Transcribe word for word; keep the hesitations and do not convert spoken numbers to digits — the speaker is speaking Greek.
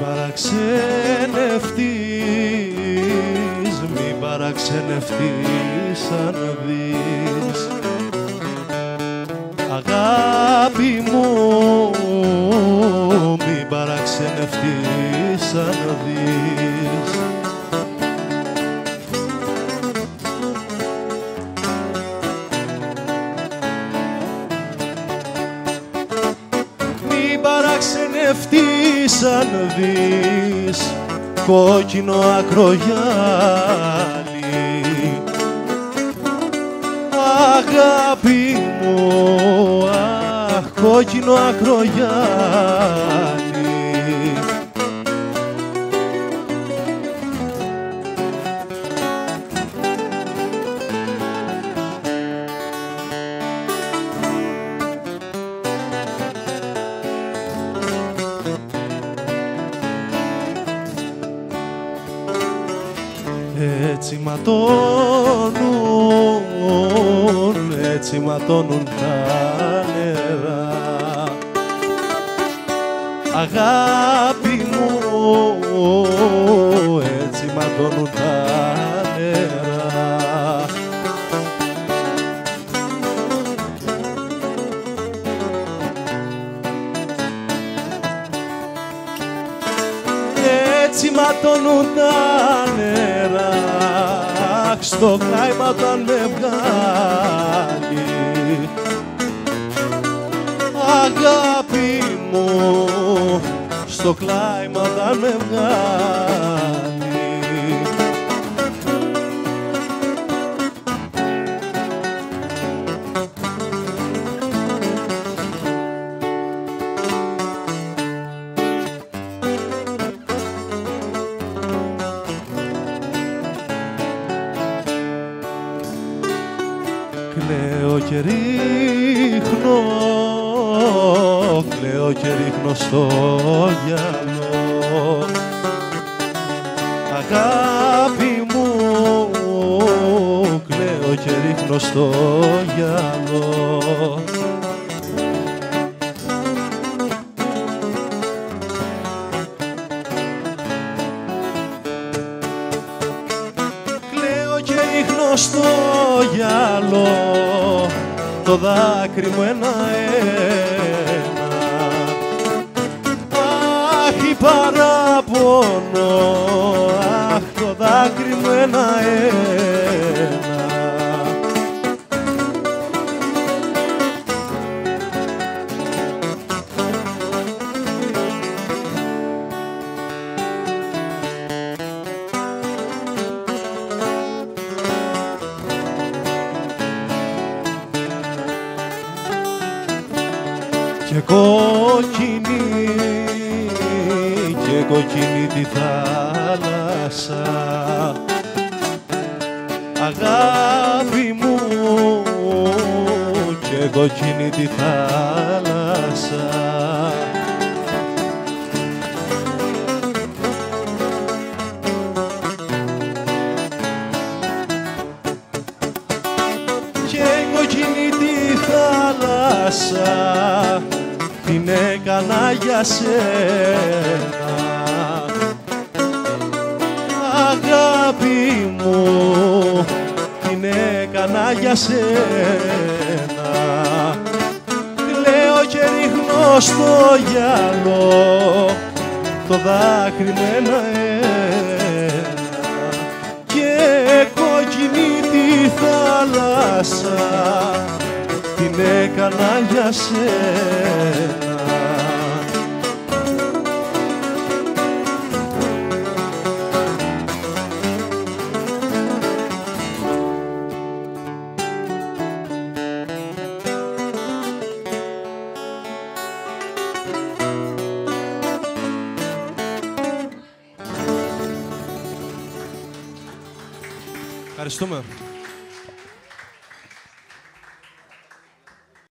παραξενευτείς, μη παραξενευτείς αν δεις. Αγάπη μου, μη παραξενευτείς αν δεις. Παραξενευτείς αν δεις κόκκινο ακρογιάλι. Αγάπη μου, αχ, κόκκινο ακρογιάλι. Έτσι ματώνουν, έτσι ματώνουν τα νερά. Αγάπη μου, έτσι ματώνουν τα νερά. Έτσι ματώνουν τα νερά, στο κάημα όταν με βγάλει. Αγάπη μου, στο κλάιμα όταν με βγάλει. Κλαίω και ρίχνω, κλαίω και ρίχνω στο γυαλό. Αγάπη μου, κλαίω και ρίχνω στο γυαλό. Κλαίω και ρίχνω στο γυαλό το δάκρυ μου ένα-ένα. Αχ, η παράπονο, αχ, το δάκρυ μου ένα-ένα. Και κόκκινη, και κόκκινη τη θάλασσα. Αγάπη μου, και κόκκινη τη θάλασσα. Και κόκκινη τη θάλασσα την έκανα για σένα. Αγάπη μου, την έκανα για σένα. Κλαίω και ρίχνω στο γυαλό το δάκρυ με ένα-ένα. Και κόκκινη τη θάλασσα την έκανα για σένα. Ευχαριστούμε.